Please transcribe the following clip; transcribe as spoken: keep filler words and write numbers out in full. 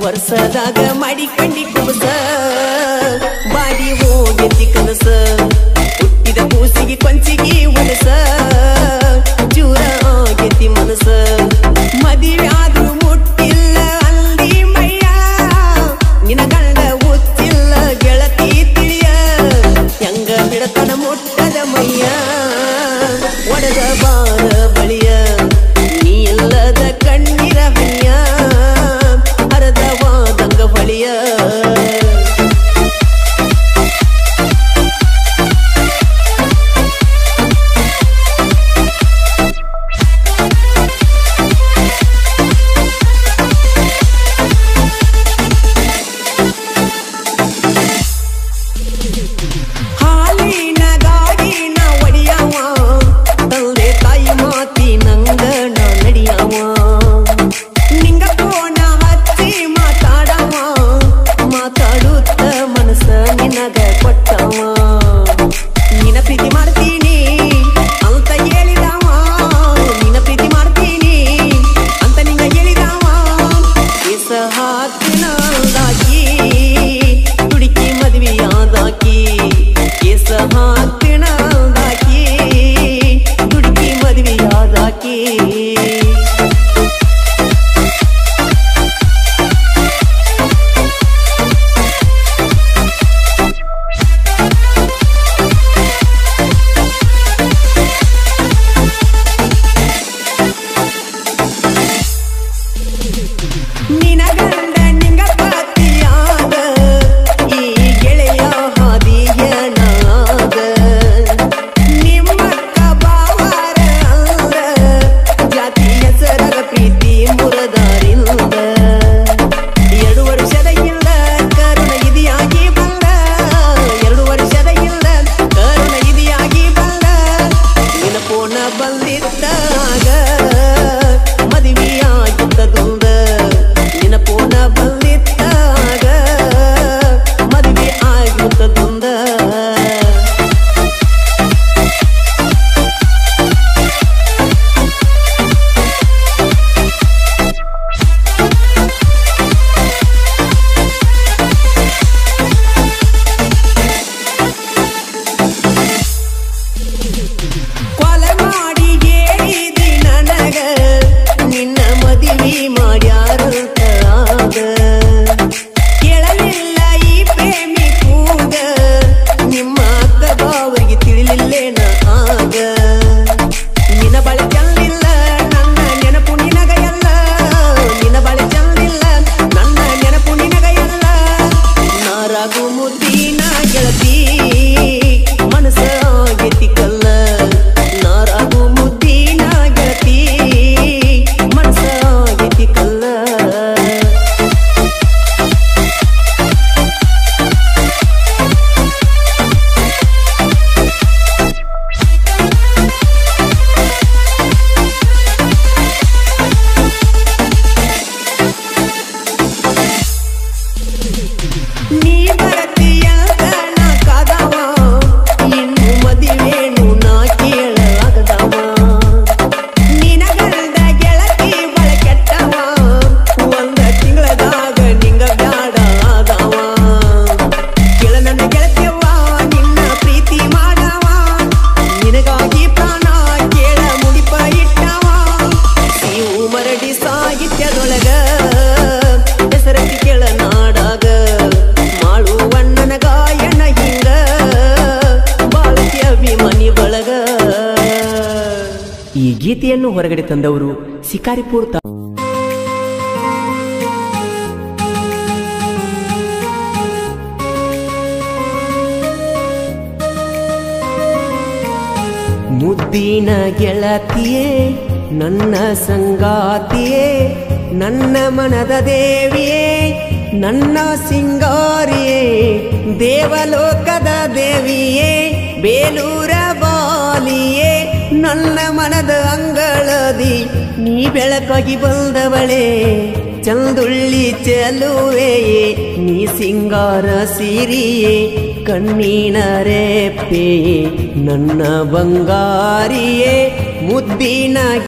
ವರ್ಷದಾಗ ಮಾಡಿಕೊಂಡಿ ಕುಬಸ ಬಾಡಿ ಹೋಗೆತ್ತಿ ಕನಸ ಹುಟ್ಟಿದ ಕೂಸಿಗೆ ಕೊಂಚಿಗೆ ಒನಸ ಚೂರ ಆಗೇತಿ ಮನಸ ಮದುವೆ ಆದ್ರೂ ಮುಟ್ಟಿಲ್ಲ ಅಲ್ಲಿ ಮಯ್ಯ ನಿನ ಗಂಡ ಹುಚ್ಚಿಲ್ಲ ಗೆಳತಿ ತಿಳಿಯ ಹೆಂಗ ಬಿಡತನ ಮುಟ್ಟದ ಮಯ್ಯ ಒಡೆದ ಬಾರ ಬಳಿಯ ನೀ ಇಲ್ಲದ ಕಣ್ಣೀರ ಹಯ್ಯ ಹರದವಾದಂಗ ಬಳಿಯ ಈ ಗೀತೆಯನ್ನು ಹೊರಗಡೆ ತಂದವರು ಶಿಕಾರಿಪುರ ತಾ ಮುದ್ದಿನ ಗೆಳತಿಯೇ ನನ್ನ ಸಂಗಾತಿಯೇ ನನ್ನ ಮನದ ದೇವಿಯೇ ನನ್ನ ಸಿಂಗಾರಿಯೇ ದೇವಲೋಕದ ದೇವಿಯೇ ಬೇಲೂರ ಬಾಲಿಯೇ ನನ್ನ ಮನದ ಅಂಗಳದಿ ನೀ ಬೆಳಕಾಗಿ ಬಂದವಳೇ ಚಂದುಳ್ಳಿ ಚೆಲುವೆಯೇ ನೀ ಸಿಂಗಾರ ಸಿರಿಯೇ ಕಣ್ಣಿನ ರೇಪೆಯೇ ನನ್ನ ಬಂಗಾರಿಯೇ ಮುದ್ದಿನ